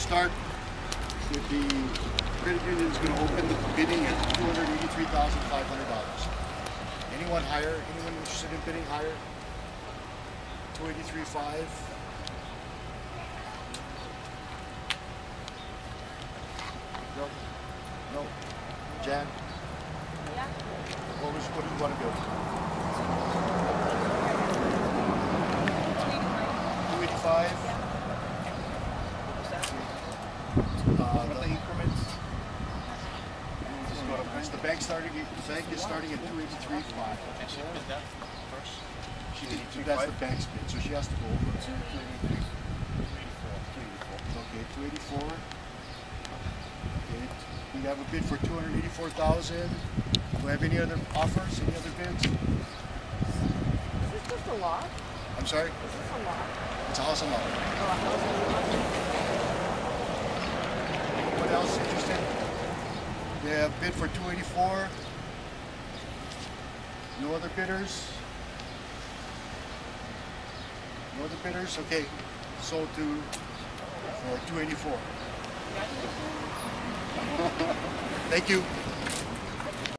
start with the credit union is going to open the bidding at $283,500. Anyone higher? Anyone interested in bidding higher? 283.5. No. No. Jan? Yeah. What do you want to build? 285. Yeah. The increments. The bank is starting at 283.5. And she bid that first? That's the bank's bid, so she has to go over. 283. 284. Okay, 284. Okay, we have a bid for 284,000. Do we have any other offers? Any other bids? Is this just a lot? I'm sorry? Is this a lot? It's a house and lot. Oh, a house and lot. Anyone else interested? They have bid for 284. No other bidders? No other bidders? Okay, sold to for 284. Thank you.